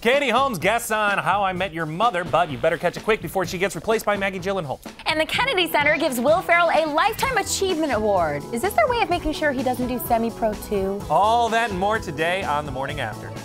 Katie Holmes guests on How I Met Your Mother, but you better catch it quick before she gets replaced by Maggie Gyllenhaal. And the Kennedy Center gives Will Ferrell a Lifetime Achievement Award. Is this their way of making sure he doesn't do semi-pro too? All that and more today on The Morning After.